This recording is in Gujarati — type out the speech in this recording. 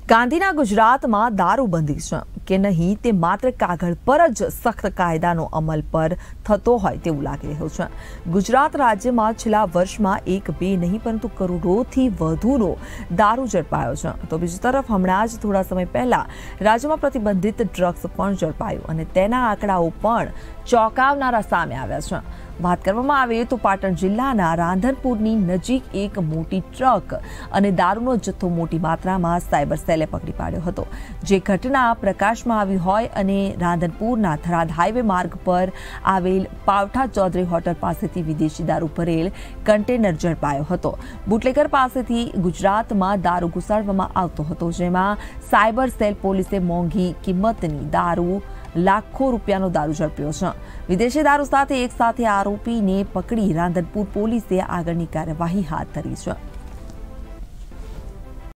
ગાંધીના ગુજરાતમાં દારૂબંધી છે કે નહીં તે માત્ર કાગળ પર જ સખ્ત કાયદાનો અમલ પર થતો હોય તેવું લાગી રહ્યું છે। ગુજરાત રાજ્યમાં છેલ્લા વર્ષમાં એક બે નહીં પરંતુ કરોડોથી વધુનો દારૂ ઝડપાયો છે। તો બીજી તરફ હમણાં જ થોડા સમય પહેલા રાજ્યમાં પ્રતિબંધિત ડ્રગ્સ પણ ઝડપાયું અને તેના આંકડાઓ પણ ચોંકાવનારા સામે આવ્યા છે। વાત કરવામાં આવે તો પાટણ જિલ્લાના રાંધનપુરની નજીક એક મોટી ટ્રક અને દારૂનો જથ્થો મોટી માત્રામાં સાયબર સેલે પકડી પાડ્યો હતો, જે ઘટના પ્રકાશમાં આવી હોય અને રાંધનપુરના થરાદ હાઈવે માર્ગ પર આવેલ પાવઠા ચૌધરી હોટલ પાસેથી વિદેશી દારૂ ભરેલ કન્ટેનર ઝડપાયો હતો। બુટલેગર પાસેથી ગુજરાતમાં દારૂ ઘુસાડવામાં આવતો હતો, જેમાં સાયબર સેલ પોલીસે મોંઘી કિંમતની દારૂ લાખો રૂપિયાનો દારૂ ઝડપ્યો છે। વિદેશી દારૂ સાથે એક સાથે આરોપીને પકડી રાંધનપુર પોલીસે આગળની કાર્યવાહી હાથ ધરી છે।